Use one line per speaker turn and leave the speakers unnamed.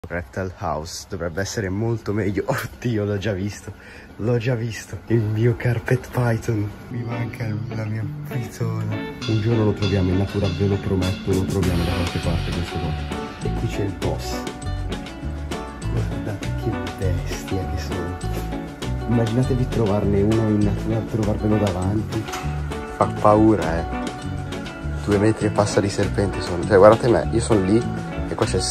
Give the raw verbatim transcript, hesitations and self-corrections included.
Reptile House dovrebbe essere molto meglio. Oddio, l'ho già visto. L'ho già visto. Il mio carpet python. Mi manca la mia pitona. Un giorno lo troviamo in natura, ve lo prometto, lo troviamo da qualche parte questo qua. E qui c'è il boss. Guardate che bestia che sono. Immaginatevi trovarne uno in natura, trovarvelo davanti. Fa paura, eh. Due metri e passa di serpente sono. Cioè, guardate me, io sono lì e qua c'è il